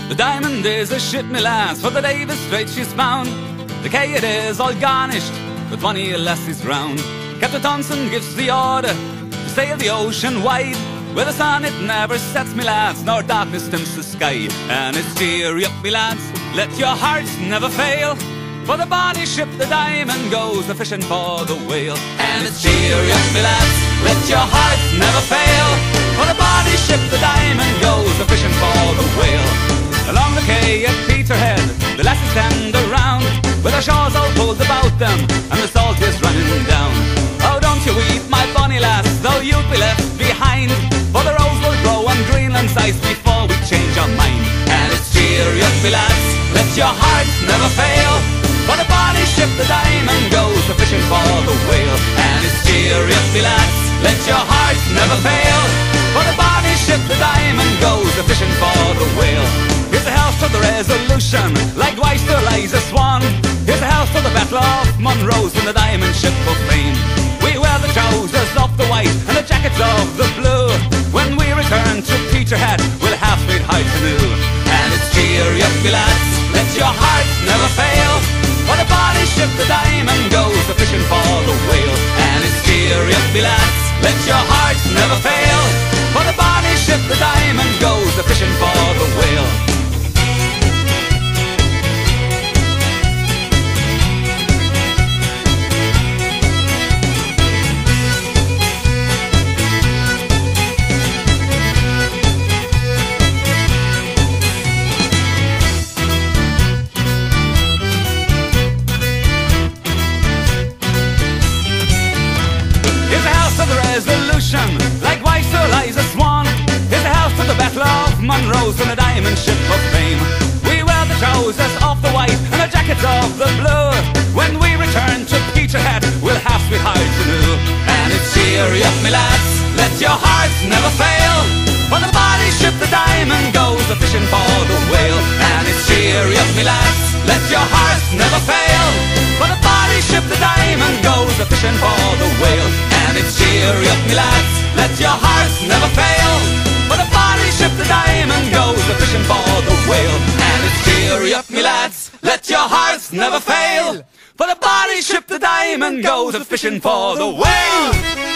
The Diamond is a ship, me lads, for the Davis Straits she's bound. The Quay it is all garnished with bonny lassies round. Captain Thompson gives the order to sail the ocean wide, where the sun it never sets, me lads, nor darkness dims the sky. And it's cheer up, me lads, let your hearts never fail, for the bonny ship the Diamond goes a fishing for the whale. And it's cheer up, me lads, let your hearts never fail, for the bonny ship the Diamond goes a fishing for the whale. Along the quay at Peterhead the lassies stand around, with their shawls all pulled about them and the salt is running down. Oh, don't you weep, my bonny lass, though you'll be left behind, for the rose will grow on Greenland's ice before we change our mind. And it's cheer up, me lads, let your hearts never fail, for the bonny ship the Diamond goes a fishing for the whale. And it's cheer up, me lads, let your hearts never fail, for the bonny ship the Diamond goes a fishing for the whale. Here's a health to the Resolution, likewise to Eliza, Swan. Here's a health to the Battler of Montrose and the Diamond ship of fame. We wear the trousers of the white and the jackets of the blue. When we return to Peterhead, we'll have sweet hearts anew. And it's cheer up, me lads, let your hearts never fail, for the bonny ship the Diamond goes a fishing for the whale. And it's cheer up, me lads, let your hearts never fail, for the bonny ship the Diamond goes a fishing for the whale. Resolution, likewise to Eliza, Swan. Here's a health to the Battler of Montrose and the Diamond ship of fame. We wear the trousers of the white and the jackets of the blue. When we return to Peterhead, we'll have sweet hearts anew. And it's cheer up, me lads, let your hearts never fail, for the bonny ship the Diamond goes a fishing for the whale. And it's cheer up, me lads, let your hearts never fail, for the bonny ship the Diamond goes a fishing for the whale. And it's cheer up, me lads, let your hearts never fail, for the bonny ship the Diamond goes a fishing for the whale. And it's cheer up, me lads, let your hearts never fail, for the bonny ship the Diamond goes a fishing for the whale.